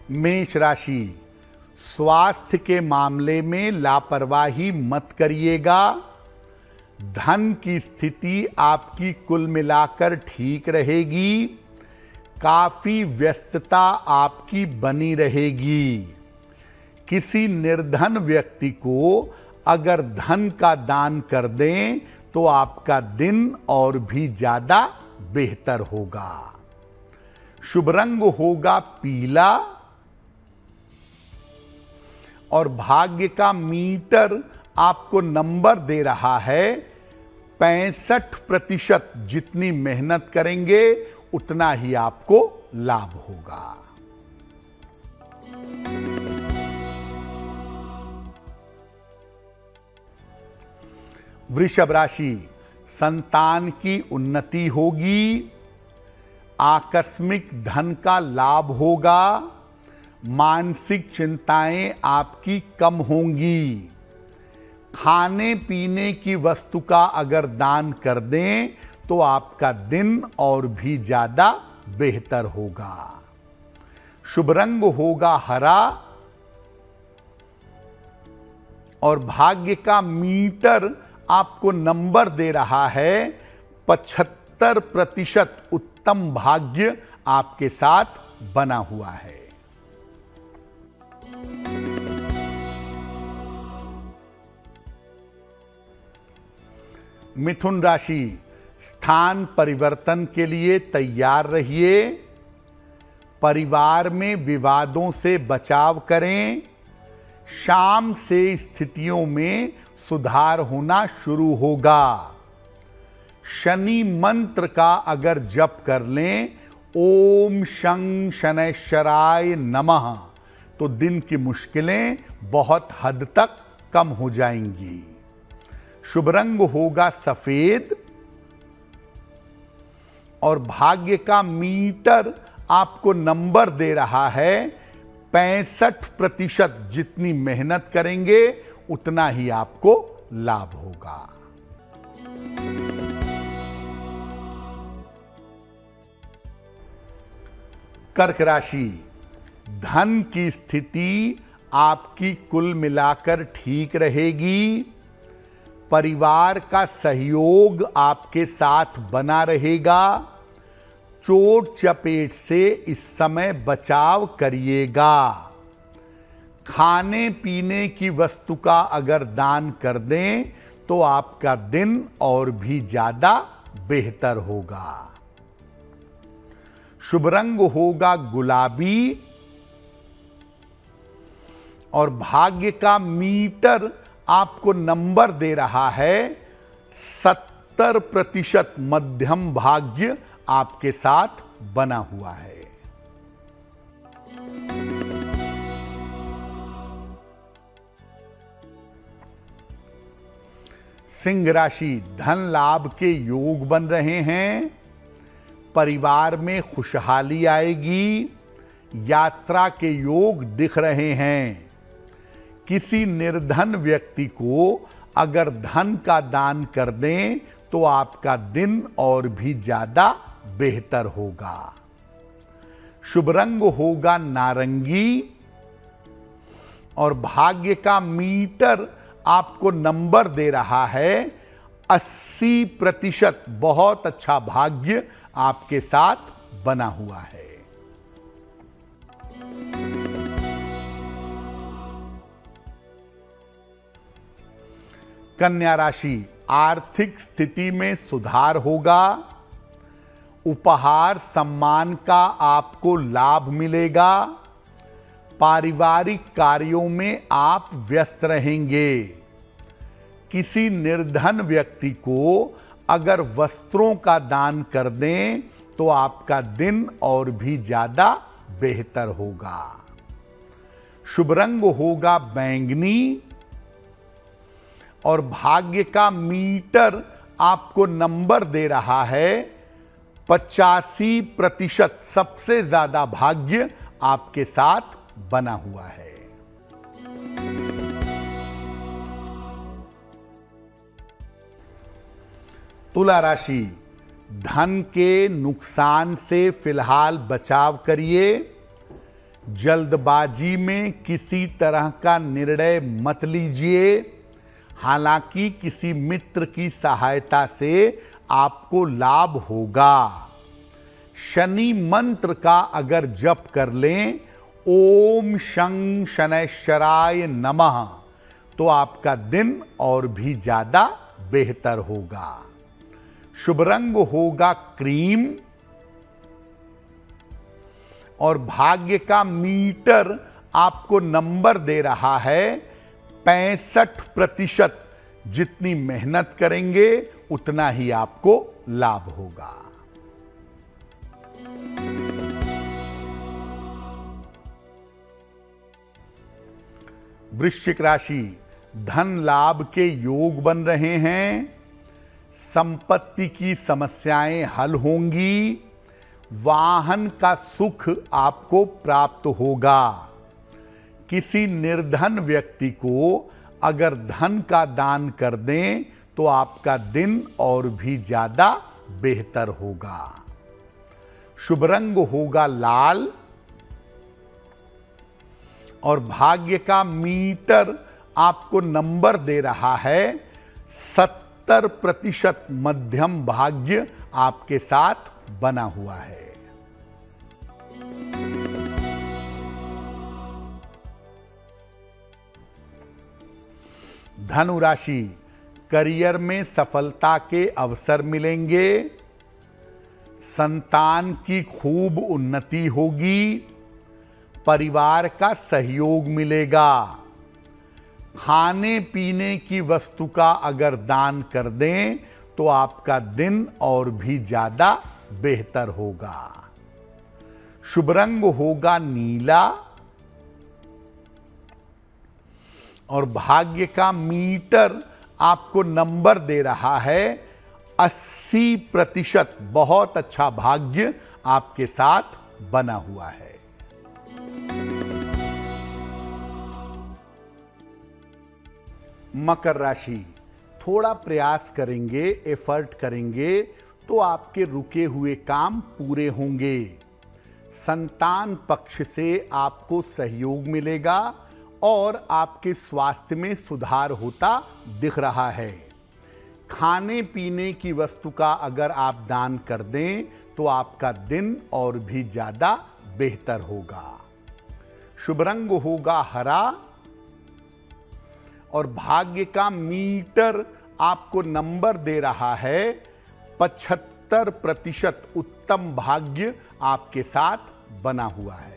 मेष राशि, स्वास्थ्य के मामले में लापरवाही मत करिएगा। धन की स्थिति आपकी कुल मिलाकर ठीक रहेगी। काफी व्यस्तता आपकी बनी रहेगी। किसी निर्धन व्यक्ति को अगर धन का दान कर दें तो आपका दिन और भी ज्यादा बेहतर होगा। शुभ रंग होगा पीला और भाग्य का मीटर आपको नंबर दे रहा है 65%। जितनी मेहनत करेंगे उतना ही आपको लाभ होगा। वृषभ राशि, संतान की उन्नति होगी। आकस्मिक धन का लाभ होगा। मानसिक चिंताएं आपकी कम होंगी। खाने पीने की वस्तु का अगर दान कर दें तो आपका दिन और भी ज्यादा बेहतर होगा। शुभ रंग होगा हरा और भाग्य का मीटर आपको नंबर दे रहा है 75%। उत्तम भाग्य आपके साथ बना हुआ है। मिथुन राशि, स्थान परिवर्तन के लिए तैयार रहिए। परिवार में विवादों से बचाव करें। शाम से स्थितियों में सुधार होना शुरू होगा। शनि मंत्र का अगर जप कर लें, ओम शं शनैश्चराय नमः, तो दिन की मुश्किलें बहुत हद तक कम हो जाएंगी। शुभ रंग होगा सफेद और भाग्य का मीटर आपको नंबर दे रहा है 65%। जितनी मेहनत करेंगे उतना ही आपको लाभ होगा। कर्क राशि, धन की स्थिति आपकी कुल मिलाकर ठीक रहेगी। परिवार का सहयोग आपके साथ बना रहेगा। चोट चपेट से इस समय बचाव करिएगा। खाने पीने की वस्तु का अगर दान कर दें तो आपका दिन और भी ज्यादा बेहतर होगा। शुभ रंग होगा गुलाबी और भाग्य का मीटर आपको नंबर दे रहा है 70%। मध्यम भाग्य आपके साथ बना हुआ है। सिंह राशि, धन लाभ के योग बन रहे हैं। परिवार में खुशहाली आएगी। यात्रा के योग दिख रहे हैं। किसी निर्धन व्यक्ति को अगर धन का दान कर दें तो आपका दिन और भी ज्यादा बेहतर होगा। शुभ रंग होगा नारंगी और भाग्य का मीटर आपको नंबर दे रहा है 80%। बहुत अच्छा भाग्य आपके साथ बना हुआ है। कन्या राशि, आर्थिक स्थिति में सुधार होगा। उपहार सम्मान का आपको लाभ मिलेगा। पारिवारिक कार्यों में आप व्यस्त रहेंगे। किसी निर्धन व्यक्ति को अगर वस्त्रों का दान कर दें तो आपका दिन और भी ज्यादा बेहतर होगा। शुभ रंग होगा बैंगनी और भाग्य का मीटर आपको नंबर दे रहा है 85%। सबसे ज्यादा भाग्य आपके साथ बना हुआ है। तुला राशि, धन के नुकसान से फिलहाल बचाव करिए। जल्दबाजी में किसी तरह का निर्णय मत लीजिए। हालांकि किसी मित्र की सहायता से आपको लाभ होगा। शनि मंत्र का अगर जप कर लें, ओम शं शनैश्चराय नमः, तो आपका दिन और भी ज्यादा बेहतर होगा। शुभ रंग होगा क्रीम और भाग्य का मीटर आपको नंबर दे रहा है 65%। जितनी मेहनत करेंगे उतना ही आपको लाभ होगा। वृश्चिक राशि, धन लाभ के योग बन रहे हैं। संपत्ति की समस्याएं हल होंगी। वाहन का सुख आपको प्राप्त होगा। किसी निर्धन व्यक्ति को अगर धन का दान कर दें तो आपका दिन और भी ज्यादा बेहतर होगा। शुभ रंग होगा लाल और भाग्य का मीटर आपको नंबर दे रहा है 70%। मध्यम भाग्य आपके साथ बना हुआ है। धनु राशि, करियर में सफलता के अवसर मिलेंगे। संतान की खूब उन्नति होगी। परिवार का सहयोग मिलेगा। खाने पीने की वस्तु का अगर दान कर दें तो आपका दिन और भी ज्यादा बेहतर होगा। शुभ रंग होगा नीला और भाग्य का मीटर आपको नंबर दे रहा है 80%। बहुत अच्छा भाग्य आपके साथ बना हुआ है। मकर राशि, थोड़ा प्रयास करेंगे, एफर्ट करेंगे तो आपके रुके हुए काम पूरे होंगे। संतान पक्ष से आपको सहयोग मिलेगा और आपके स्वास्थ्य में सुधार होता दिख रहा है। खाने पीने की वस्तु का अगर आप दान कर दें तो आपका दिन और भी ज्यादा बेहतर होगा। शुभ रंग होगा हरा और भाग्य का मीटर आपको नंबर दे रहा है 75%। उत्तम भाग्य आपके साथ बना हुआ है।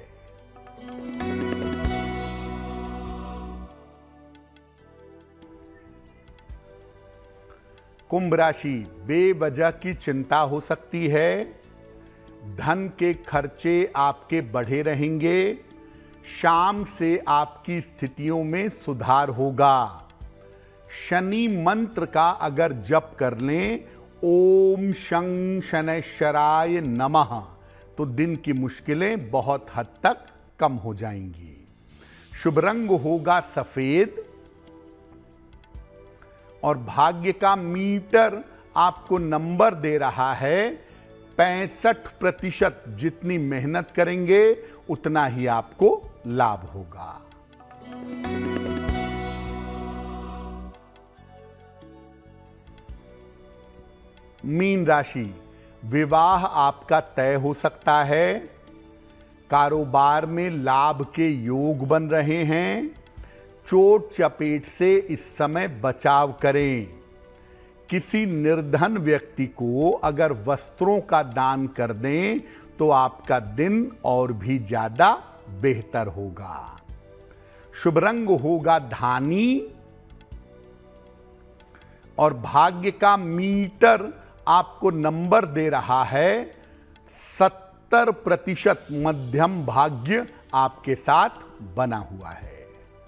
कुंभ राशि, बेवजह की चिंता हो सकती है। धन के खर्चे आपके बढ़े रहेंगे। शाम से आपकी स्थितियों में सुधार होगा। शनि मंत्र का अगर जप कर लें, ओम शं शनैश्चराय नमः, तो दिन की मुश्किलें बहुत हद तक कम हो जाएंगी। शुभ रंग होगा सफेद और भाग्य का मीटर आपको नंबर दे रहा है 65%। जितनी मेहनत करेंगे उतना ही आपको लाभ होगा। मीन राशि, विवाह आपका तय हो सकता है। कारोबार में लाभ के योग बन रहे हैं। चोट चपेट से इस समय बचाव करें। किसी निर्धन व्यक्ति को अगर वस्त्रों का दान कर दें तो आपका दिन और भी ज्यादा बेहतर होगा। शुभ रंग होगा धानी और भाग्य का मीटर आपको नंबर दे रहा है 70%। मध्यम भाग्य आपके साथ बना हुआ है।